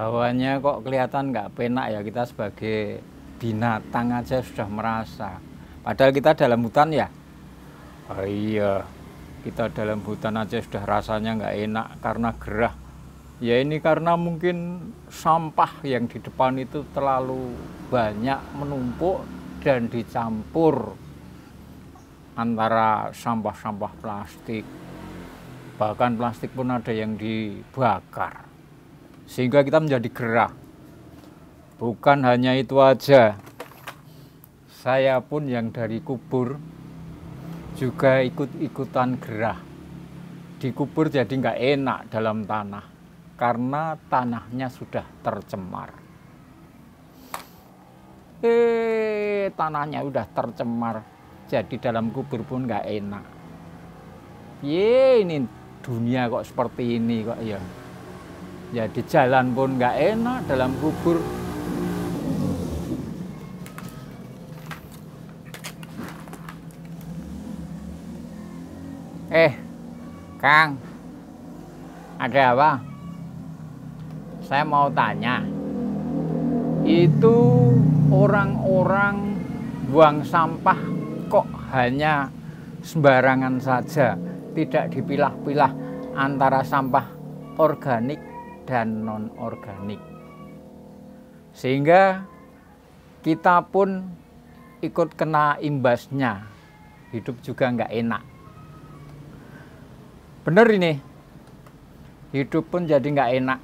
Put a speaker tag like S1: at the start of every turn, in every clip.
S1: Hawanya kok kelihatan nggak penak ya, kita sebagai binatang aja sudah merasa. Padahal kita dalam hutan ya. Oh iya, kita dalam hutan aja sudah rasanya nggak enak karena gerah. Ya ini karena mungkin sampah yang di depan itu terlalu banyak menumpuk dan dicampur antara sampah-sampah plastik. Bahkan plastik pun ada yang dibakar. Sehingga kita menjadi gerah. Bukan hanya itu aja. Saya pun yang dari kubur juga ikut-ikutan gerah. Dikubur jadi nggak enak dalam tanah. Karena tanahnya sudah tercemar. Tanahnya udah tercemar. Jadi dalam kubur pun nggak enak. Ini dunia kok seperti ini kok ya. Ya di jalan pun nggak enak, dalam kubur. Kang, ada apa? Saya mau tanya. Itu orang-orang buang sampah kok hanya sembarangan saja, tidak dipilah-pilah antara sampah organik dan non-organik. Sehingga kita pun ikut kena imbasnya. Hidup juga nggak enak. Bener ini, hidup pun jadi nggak enak.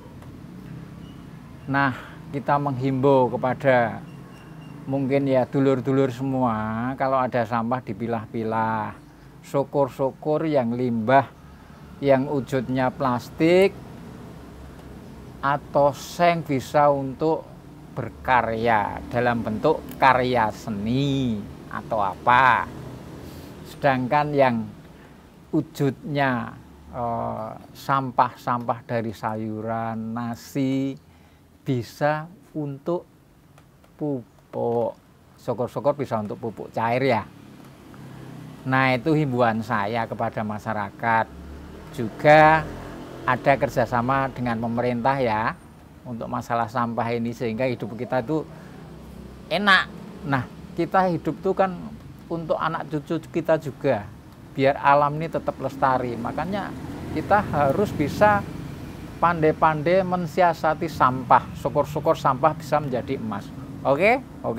S1: Nah, kita menghimbau kepada mungkin ya dulur-dulur semua, kalau ada sampah dipilah-pilah. Syukur-syukur yang limbah, yang wujudnya plastik, atau seng bisa untuk berkarya dalam bentuk karya seni atau apa. Sedangkan yang wujudnya sampah-sampah dari sayuran, nasi, bisa untuk pupuk. Syukur-syukur bisa untuk pupuk cair ya. Nah itu himbauan saya kepada masyarakat. Juga ada kerjasama dengan pemerintah ya untuk masalah sampah ini sehingga hidup kita itu enak. Nah kita hidup itu kan untuk anak cucu kita juga, biar alam ini tetap lestari. Makanya kita harus bisa pandai-pandai mensiasati sampah. Syukur-syukur sampah bisa menjadi emas. Oke?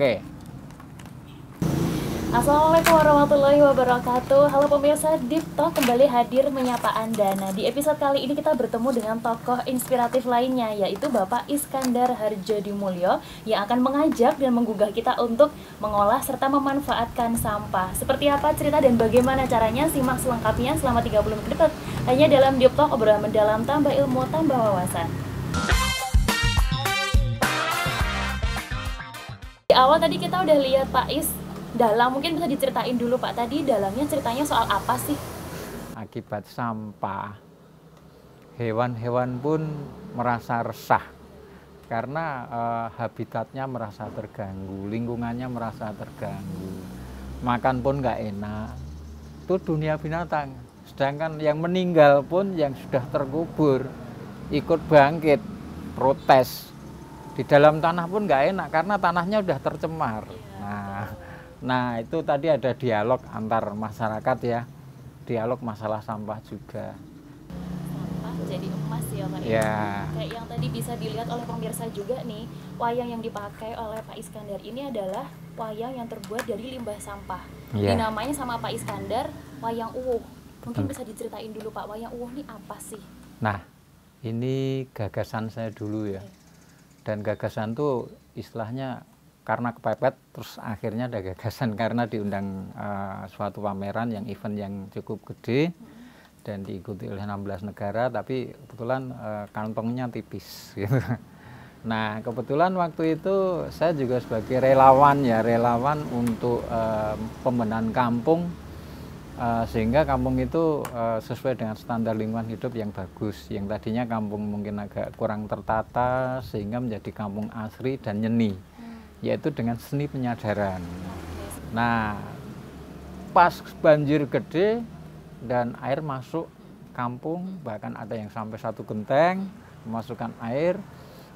S2: Assalamualaikum warahmatullahi wabarakatuh. Halo pemirsa, Deep Talk kembali hadir menyapa Anda. Nah, di episode kali ini kita bertemu dengan tokoh inspiratif lainnya, yaitu Bapak Iskandar Harjodimulyo, yang akan mengajak dan menggugah kita untuk mengolah serta memanfaatkan sampah. Seperti apa cerita dan bagaimana caranya? Simak selengkapnya selama 30 menit depan hanya dalam Deep Talk, obrolan mendalam, tambah ilmu, tambah wawasan. Di awal tadi kita udah lihat Pak Is dalang, mungkin bisa diceritain dulu Pak, tadi dalangnya ceritanya soal apa sih?
S1: Akibat sampah, hewan-hewan pun merasa resah karena habitatnya merasa terganggu, lingkungannya merasa terganggu, makan pun nggak enak. Itu dunia binatang. Sedangkan yang meninggal pun, yang sudah terkubur, ikut bangkit, protes. Di dalam tanah pun nggak enak karena tanahnya udah tercemar. Nah itu tadi ada dialog antar masyarakat ya, dialog masalah sampah juga.
S2: Sampah jadi emas ya Pak
S1: Ya.
S2: Kayak yang tadi bisa dilihat oleh pemirsa juga nih, wayang yang dipakai oleh Pak Iskandar ini adalah wayang yang terbuat dari limbah sampah.
S1: Ya.
S2: Dinamanya sama Pak Iskandar wayang uwuh. Mungkin bisa diceritain dulu Pak, wayang uwuh ini apa sih?
S1: Nah ini gagasan saya dulu ya. Dan gagasan tuh istilahnya karena kepepet, terus akhirnya ada gagasan karena diundang suatu pameran yang event yang cukup gede dan diikuti oleh 16 negara, tapi kebetulan kantongnya tipis gitu. Nah kebetulan waktu itu saya juga sebagai relawan ya, relawan untuk pembenahan kampung, sehingga kampung itu sesuai dengan standar lingkungan hidup yang bagus. Yang tadinya kampung mungkin agak kurang tertata sehingga menjadi kampung asri dan nyeni, yaitu dengan seni penyadaran. Nah pas banjir gede dan air masuk kampung, bahkan ada yang sampai 1 genteng memasukkan air.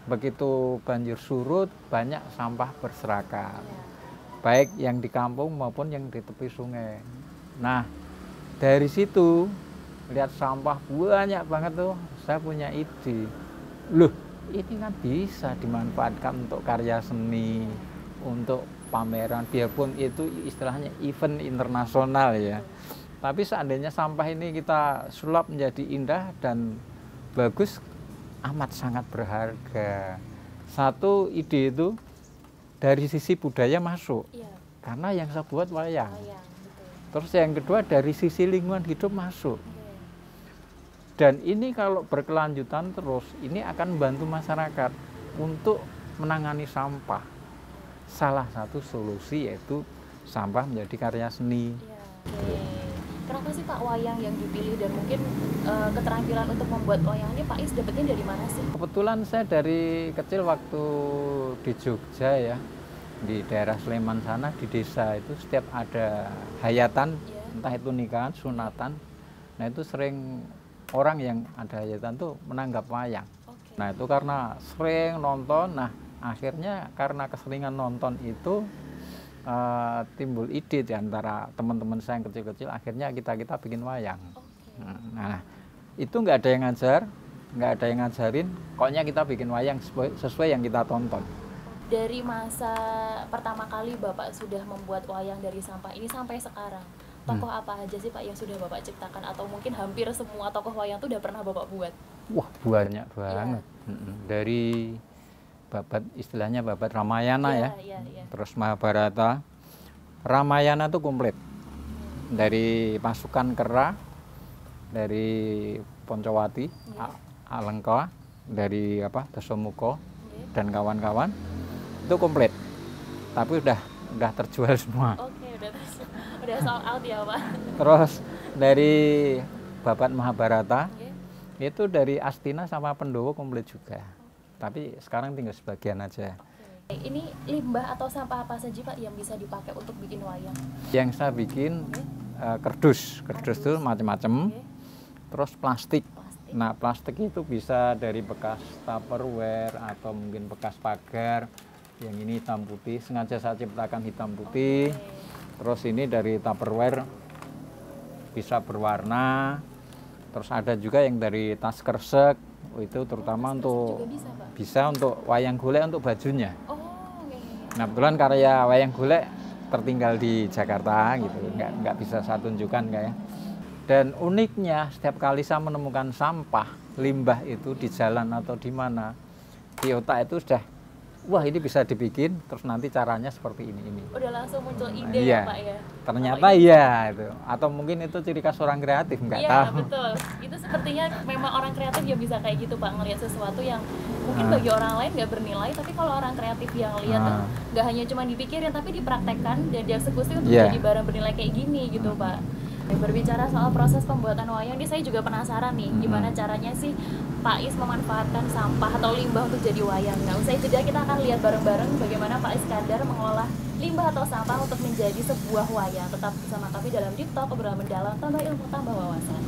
S1: begitu banjir surut banyak sampah berserakan, baik yang di kampung maupun yang di tepi sungai. Nah, dari situ lihat sampah banyak banget tuh, saya punya ide, loh ini kan bisa dimanfaatkan untuk karya seni, untuk pameran, biarpun itu istilahnya event internasional ya. Tapi seandainya sampah ini kita sulap menjadi indah dan bagus, amat sangat berharga. Satu ide itu dari sisi budaya masuk, karena yang saya buat wayang. Terus yang kedua dari sisi lingkungan hidup masuk. Dan ini kalau berkelanjutan terus, ini akan membantu masyarakat untuk menangani sampah. Salah satu solusi yaitu sampah menjadi karya seni.
S2: Kenapa sih Pak wayang yang dipilih, dan mungkin keterampilan untuk membuat wayang ini Pak Is dapetnya dari mana sih?
S1: Kebetulan saya dari kecil waktu di Jogja ya, di daerah Sleman sana, di desa itu setiap ada hayatan, entah itu nikahan, sunatan, nah itu sering orang yang ada hayatan tuh menanggap wayang. Nah itu karena sering nonton, nah akhirnya karena keseringan nonton itu timbul ide di antara teman-teman saya yang kecil-kecil, akhirnya kita bikin wayang. Nah itu nggak ada yang ngajar, nggak ada yang ngajarin, pokoknya kita bikin wayang sesuai yang kita tonton.
S2: Dari masa pertama kali Bapak sudah membuat wayang dari sampah ini sampai sekarang, tokoh apa aja sih Pak yang sudah Bapak ciptakan, atau mungkin hampir semua tokoh wayang itu udah pernah Bapak buat?
S1: Wah banyak banget. Dari babat, istilahnya babat Ramayana ya. Terus Mahabharata. Ramayana itu komplit. Dari pasukan Kera, dari Poncowati, Alengka, dari Dasamuka dan kawan-kawan, itu komplit. Tapi udah terjual semua.
S2: Udah sold out ya Pak.
S1: Terus dari babat Mahabharata, itu dari Astina sama Pendowo komplit juga. Tapi sekarang tinggal sebagian aja.
S2: Ini limbah atau sampah apa saja Pak yang bisa dipakai untuk bikin wayang?
S1: Yang saya bikin kardus itu macam-macam. Terus plastik. Nah plastik itu bisa dari bekas Tupperware atau mungkin bekas pagar. Yang ini hitam putih, sengaja saya ciptakan hitam putih. Terus ini dari Tupperware bisa berwarna. Terus ada juga yang dari tas kresek, itu terutama untuk bisa untuk wayang golek untuk bajunya. Nah kebetulan karya wayang golek tertinggal di Jakarta gitu, nggak bisa saya tunjukkan kayak. Dan uniknya setiap kali saya menemukan sampah limbah itu di jalan atau di mana, di otak itu sudah, wah ini bisa dibikin, terus nanti caranya seperti ini.
S2: Udah langsung muncul ide ya Pak ya?
S1: Ternyata iya itu. Atau mungkin itu ciri khas orang kreatif, nggak tahu.
S2: Iya betul, itu sepertinya memang orang kreatif yang bisa kayak gitu Pak, ngelihat sesuatu yang mungkin bagi orang lain nggak bernilai, tapi kalau orang kreatif yang lihat tuh nggak hanya cuma dipikirin, tapi dipraktekkan dan dieksekusi untuk jadi barang bernilai kayak gini gitu Pak. Berbicara soal proses pembuatan wayang, ini saya juga penasaran nih, gimana caranya sih Pak Is memanfaatkan sampah atau limbah untuk jadi wayang. Nah, usai jeda kita akan lihat bareng-bareng bagaimana Pak Iskandar mengolah limbah atau sampah untuk menjadi sebuah wayang. Tetap bersama kami dalam Deep Talk, obrolan mendalam, tambah ilmu, tambah wawasan.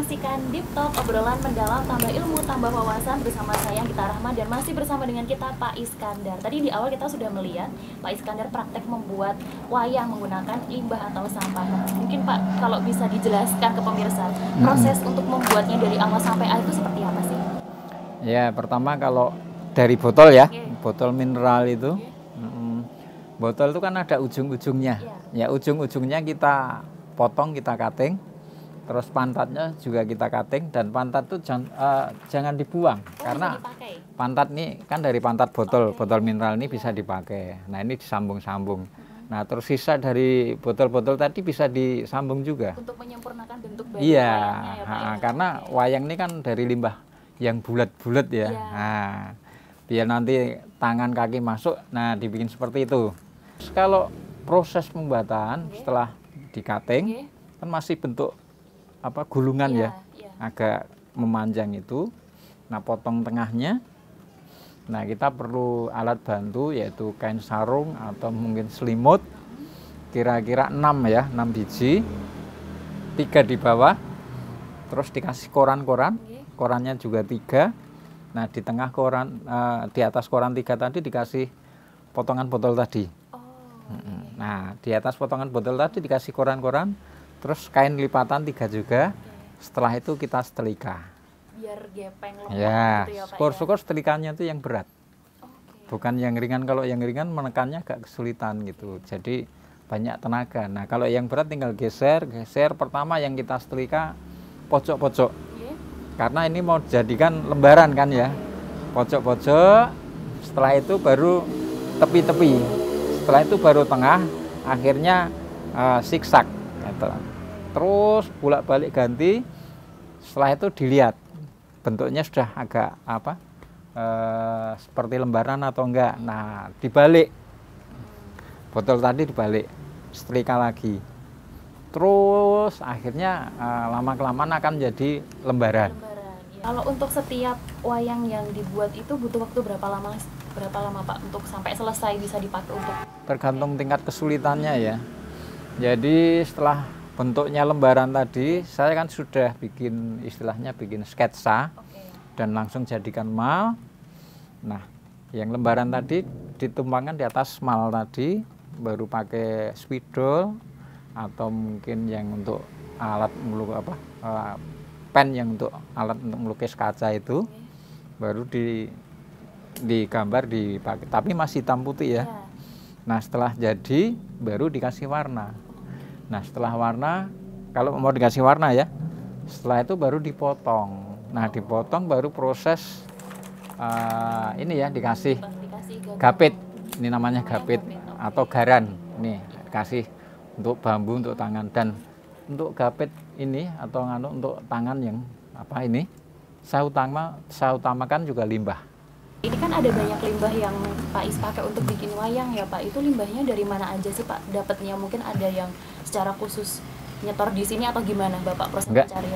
S2: menyaksikan Deep Talk, obrolan mendalam, tambah ilmu, tambah wawasan bersama saya Gita Rahma dan masih bersama dengan kita Pak Iskandar. Tadi di awal kita sudah melihat Pak Iskandar praktek membuat wayang menggunakan limbah atau sampah. Mungkin Pak kalau bisa dijelaskan ke pemirsa proses untuk membuatnya dari awal sampai akhir itu seperti apa sih?
S1: Ya, pertama kalau dari botol ya, botol mineral itu, botol itu kan ada ujung-ujungnya. Ya, ujung-ujungnya kita potong, kita cutting, terus pantatnya juga kita cutting, dan pantat itu jangan dibuang karena pantat ini kan dari pantat botol mineral ini bisa dipakai. Nah, ini disambung-sambung. Nah, terus sisa dari botol-botol tadi bisa disambung juga.
S2: Untuk menyempurnakan bentuk wayangnya ya Pak.
S1: Karena wayang ini kan dari limbah yang bulat-bulat ya. Nah, biar nanti tangan kaki masuk, nah dibikin seperti itu. Terus kalau proses pembuatan setelah di cutting kan masih bentuk gulungan ya, agak memanjang itu. Nah, potong tengahnya. Nah, kita perlu alat bantu yaitu kain sarung atau mungkin selimut. Kira-kira 6 ya, 6 biji. 3 di bawah. Terus dikasih koran-koran. Korannya juga 3. Nah, di tengah koran, di atas koran 3 tadi dikasih potongan botol tadi. Nah, di atas potongan botol tadi dikasih koran-koran, terus kain lipatan 3 juga. Setelah itu kita setrika.
S2: Biar gepeng lembab
S1: ya,
S2: gitu ya Pak.
S1: syukur-syukur setrikanya itu yang berat. Bukan yang ringan. Kalau yang ringan menekannya agak kesulitan gitu. Jadi banyak tenaga. Nah, kalau yang berat tinggal geser. Pertama yang kita setrika pojok-pojok. Karena ini mau dijadikan lembaran kan ya, pojok-pojok, setelah itu baru tepi-tepi, setelah itu baru tengah, akhirnya zigzag gitu. Terus bolak-balik ganti, setelah itu dilihat bentuknya sudah agak seperti lembaran atau enggak. Nah, dibalik, botol tadi dibalik, setrika lagi. Terus akhirnya lama-kelamaan akan jadi lembaran.
S2: Kalau untuk setiap wayang yang dibuat itu butuh waktu berapa lama Pak untuk sampai selesai bisa dipakai untuk?
S1: Tergantung tingkat kesulitannya ya. Jadi setelah bentuknya lembaran tadi, saya kan sudah bikin bikin sketsa dan langsung jadikan mal. Nah, yang lembaran tadi ditumpangkan di atas mal tadi, baru pakai spidol atau mungkin yang untuk alat pen yang untuk alat untuk melukis kaca itu baru digambar dipakai, tapi masih hitam putih ya. Nah, setelah jadi baru dikasih warna. Nah, setelah warna, kalau mau dikasih warna ya, setelah itu baru dipotong. Nah, dipotong baru proses dikasih gapit. Ini namanya gapit atau garan. Nih dikasih untuk bambu, untuk tangan, dan untuk gapit ini atau untuk tangan yang saya utamakan juga limbah.
S2: Ini kan ada banyak limbah yang Pak Is pakai untuk bikin wayang ya Pak. Itu limbahnya dari mana aja sih Pak dapatnya? Mungkin ada yang secara khusus nyetor di sini atau gimana Bapak proses pencarian?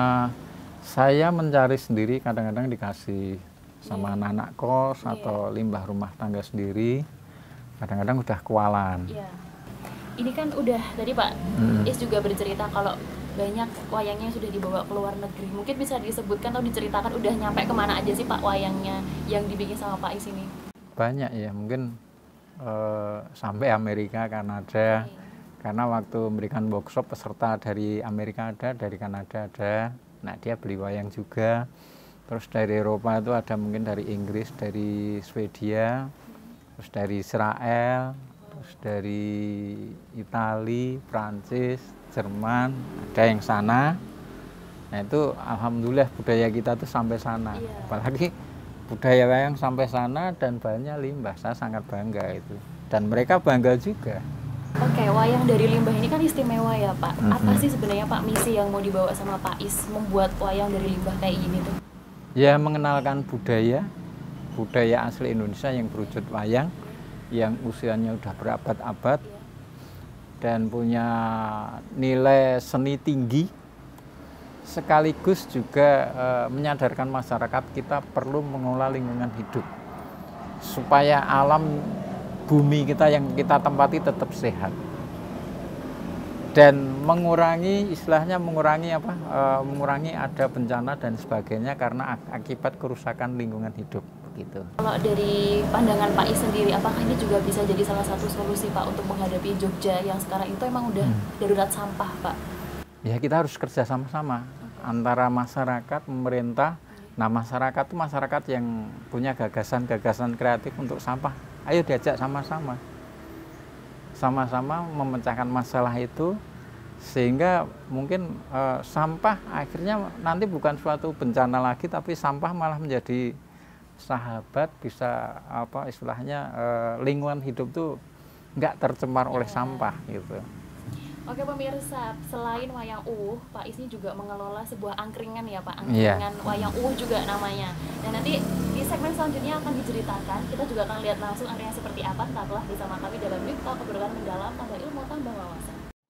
S1: Saya mencari sendiri, kadang-kadang dikasih sama anak kos atau limbah rumah tangga sendiri. Kadang-kadang udah kewalan.
S2: Ini kan udah tadi Pak Is juga bercerita kalau banyak wayangnya sudah dibawa ke luar negeri. Mungkin bisa disebutkan atau diceritakan udah nyampe kemana aja sih Pak wayangnya yang dibikin sama Pak Is ini?
S1: Banyak ya, mungkin sampai Amerika, Kanada. Karena waktu memberikan workshop peserta dari Amerika ada, dari Kanada ada. Nah, dia beli wayang juga. Terus dari Eropa itu ada, mungkin dari Inggris, dari Swedia, terus dari Israel, terus dari Italia, Prancis, Jerman, ada yang sana. Nah, itu alhamdulillah budaya kita tuh sampai sana. Apalagi budaya wayang sampai sana dan bahannya limbah. Saya sangat bangga itu. Dan mereka bangga juga.
S2: Oke, wayang dari limbah ini kan istimewa ya Pak. Apa sih sebenarnya Pak misi yang mau dibawa sama Pak Is membuat wayang dari limbah kayak gini tuh?
S1: Ya, mengenalkan budaya asli Indonesia yang berwujud wayang, yang usianya udah berabad-abad dan punya nilai seni tinggi, sekaligus juga menyadarkan masyarakat kita perlu mengelola lingkungan hidup supaya alam bumi kita yang kita tempati tetap sehat. dan mengurangi istilahnya mengurangi ada bencana dan sebagainya karena akibat kerusakan lingkungan hidup begitu.
S2: Kalau dari pandangan Pak Is sendiri, apakah ini juga bisa jadi salah satu solusi Pak untuk menghadapi Jogja yang sekarang itu emang udah darurat sampah Pak?
S1: Ya kita harus kerja sama-sama antara masyarakat, pemerintah. Nah masyarakat itu masyarakat yang punya gagasan-gagasan kreatif untuk sampah. Ayo diajak sama-sama memecahkan masalah itu sehingga mungkin sampah akhirnya nanti bukan suatu bencana lagi tapi sampah malah menjadi sahabat, bisa istilahnya lingkungan hidup tuh nggak tercemar oleh sampah gitu.
S2: Oke pemirsa, selain wayang Pak Is ini juga mengelola sebuah angkringan ya Pak, angkringan wayang juga namanya. Dan nanti di segmen selanjutnya akan diceritakan, kita juga akan lihat langsung angkringan seperti apa. Tetaplah bersama kami dalam Deep Talk, obrolan mendalam, tambah ilmu, tambah wawasan.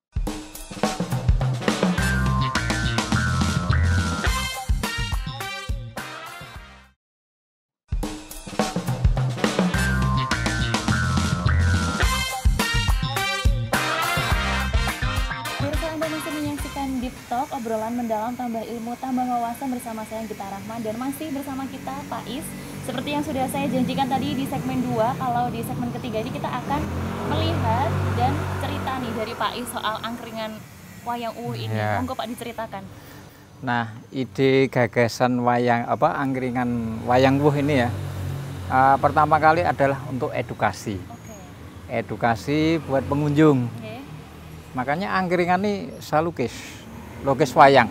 S2: Deep Talk, obrolan mendalam tambah ilmu tambah wawasan bersama saya Gita Rahman dan masih bersama kita Pak Is. Seperti yang sudah saya janjikan tadi di segmen 2, kalau di segmen ketiga ini kita akan melihat dan cerita nih dari Pak Is soal angkringan wayang ini. Monggo Pak diceritakan.
S1: Nah, ide gagasan angkringan wayang ini ya. Pertama kali adalah untuk edukasi. Edukasi buat pengunjung. Makanya angkringan ini saya lukis wayang.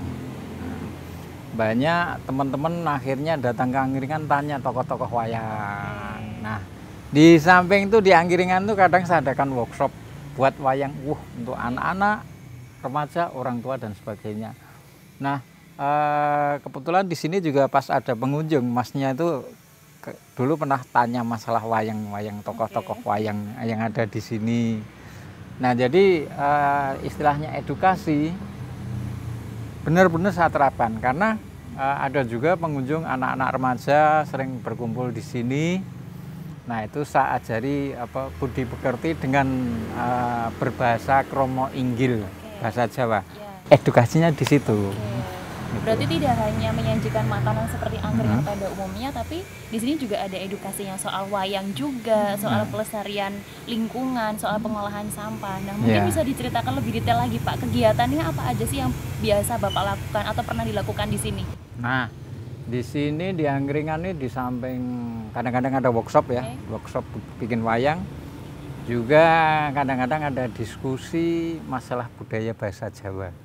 S1: Banyak teman-teman akhirnya datang ke angkringan tanya tokoh-tokoh wayang. Nah, di samping itu di angkringan itu kadang saya adakan workshop buat wayang untuk anak-anak, remaja, orang tua dan sebagainya. Nah, kebetulan di sini juga pas ada pengunjung, masnya itu dulu pernah tanya masalah wayang tokoh-tokoh wayang yang ada di sini. Nah, jadi istilahnya edukasi benar-benar saya terapkan karena ada juga pengunjung anak-anak remaja sering berkumpul di sini. Nah, itu saya ajari budi pekerti dengan berbahasa kromo inggil, bahasa Jawa. Edukasinya di situ.
S2: Berarti tidak hanya menyajikan makanan seperti angkringan pada umumnya, tapi di sini juga ada edukasinya soal wayang juga, soal pelestarian lingkungan, soal pengolahan sampah. Nah, mungkin bisa diceritakan lebih detail lagi Pak, kegiatannya apa aja sih yang biasa Bapak lakukan atau pernah dilakukan di sini?
S1: Nah, di sini di angkringan ini di samping kadang-kadang ada workshop workshop bikin wayang, juga kadang-kadang ada diskusi masalah budaya bahasa Jawa.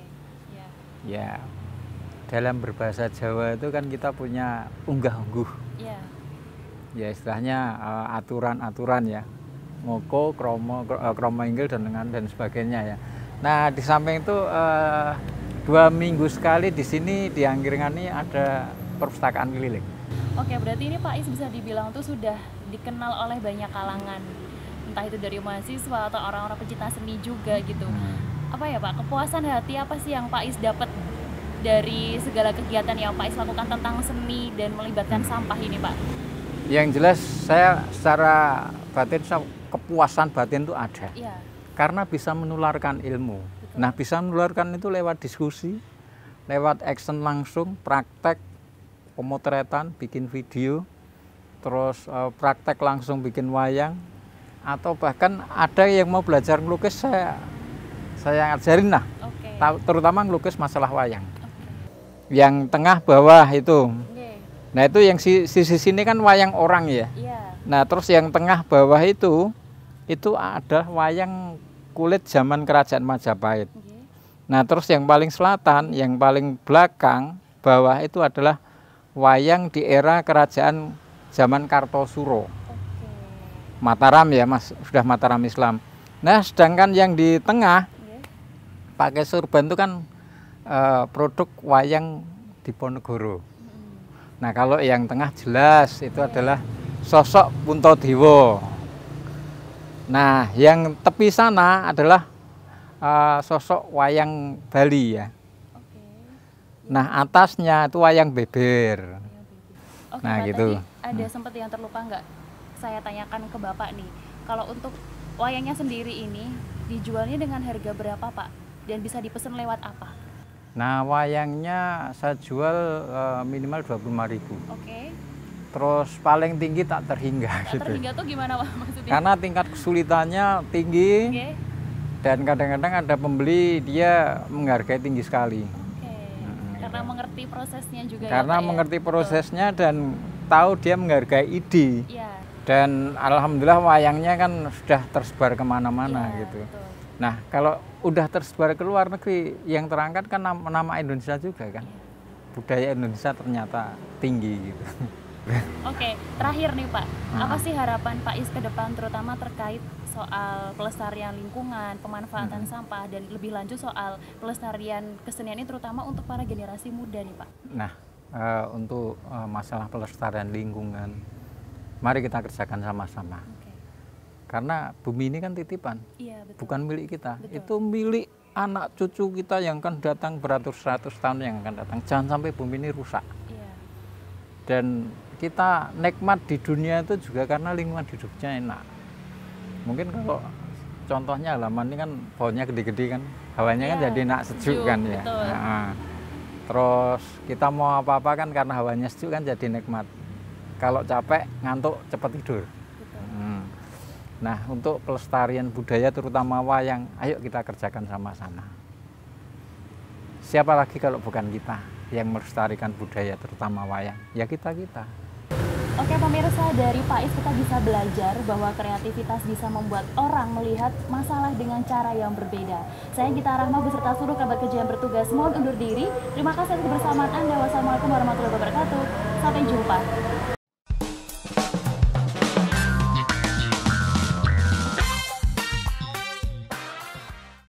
S1: Ya. Dalam berbahasa Jawa itu kan kita punya unggah-ungguh. Ya istilahnya aturan-aturan ya. Moko, kromo inggil dan sebagainya ya. Nah, di samping itu 2 minggu sekali di sini di angkringan ini ada perpustakaan keliling.
S2: Oke, berarti ini Pak Is bisa dibilang tuh sudah dikenal oleh banyak kalangan. Entah itu dari mahasiswa atau orang-orang pecinta seni juga gitu. Apa ya Pak, kepuasan hati apa sih yang Pak Is dapat dari segala kegiatan yang Pak Is lakukan tentang seni dan melibatkan sampah ini Pak?
S1: Yang jelas saya secara batin, kepuasan batin itu ada. Karena bisa menularkan ilmu. Nah, bisa menularkan itu lewat diskusi, lewat action langsung, praktek, pemotretan, bikin video, terus praktek langsung bikin wayang, atau bahkan ada yang mau belajar melukis saya ajarin lah, terutama ngelukis masalah wayang. Yang tengah bawah itu, nah itu yang sisi sini kan wayang orang ya. Nah terus yang tengah bawah itu ada wayang kulit zaman kerajaan Majapahit. Nah terus yang paling selatan, yang paling belakang bawah itu adalah wayang di era kerajaan zaman Kartosuro. Mataram ya Mas, sudah Mataram Islam. Nah sedangkan yang di tengah pakai surban itu kan produk wayang Diponegoro. Nah kalau yang tengah jelas itu adalah sosok Puntadewa. Nah yang tepi sana adalah sosok wayang Bali ya. Nah atasnya itu wayang beber. Nah gitu.
S2: Ada sempat yang terlupa nggak saya tanyakan ke Bapak nih. Kalau untuk wayangnya sendiri ini dijualnya dengan harga berapa Pak? Dan bisa dipesan lewat apa?
S1: Nah, wayangnya saya jual minimal 25.000.
S2: Oke.
S1: Terus paling tinggi tak terhingga
S2: Tak
S1: gitu.
S2: terhingga tuh gimana Pak maksudnya?
S1: Karena tingkat kesulitannya tinggi.
S2: Oke.
S1: Dan kadang-kadang ada pembeli dia menghargai tinggi sekali.
S2: Oke. Karena
S1: Gitu.
S2: mengerti prosesnya juga
S1: Karena
S2: ya, Pak,
S1: mengerti
S2: ya?
S1: prosesnya dan tahu dia menghargai ide.
S2: Iya.
S1: Dan alhamdulillah wayangnya kan sudah tersebar kemana-mana
S2: Iya,
S1: gitu.
S2: betul.
S1: Nah, kalau udah tersebar ke luar negeri, yang terangkat kan nama Indonesia juga kan.
S2: Iya.
S1: Budaya Indonesia ternyata tinggi gitu.
S2: Oke, terakhir nih Pak, apa
S1: Ah.
S2: sih harapan Pak Is ke depan terutama terkait soal pelestarian lingkungan, pemanfaatan sampah, dan lebih lanjut soal pelestarian kesenian ini terutama untuk para generasi muda nih Pak?
S1: Nah, untuk masalah pelestarian lingkungan, mari kita kerjakan sama-sama.
S2: Oke.
S1: Karena bumi ini kan titipan,
S2: Iya, betul.
S1: bukan milik kita.
S2: Betul.
S1: Itu milik anak cucu kita yang akan datang beratus-ratus tahun yang akan datang. Jangan sampai bumi ini rusak.
S2: Iya.
S1: Dan kita nikmat di dunia itu juga karena lingkungan hidupnya enak. Mungkin kalau contohnya halaman ini kan pohonnya gede-gede kan, hawanya kan
S2: Iya,
S1: jadi enak sejuk kan ya.
S2: betul.
S1: Nah, terus kita mau apa-apa kan karena hawanya sejuk kan jadi nikmat. Kalau capek ngantuk cepat tidur.
S2: Betul.
S1: Nah, untuk pelestarian budaya terutama wayang, ayo kita kerjakan sama-sama. Siapa lagi kalau bukan kita yang melestarikan budaya terutama wayang? Ya kita-kita.
S2: Oke pemirsa, dari Pak Is kita bisa belajar bahwa kreativitas bisa membuat orang melihat masalah dengan cara yang berbeda. Saya Gita Rahma beserta seluruh kerabat kerja yang bertugas mohon undur diri. Terima kasih atas kebersamaan Anda. Wassalamualaikum warahmatullahi wabarakatuh. Sampai jumpa.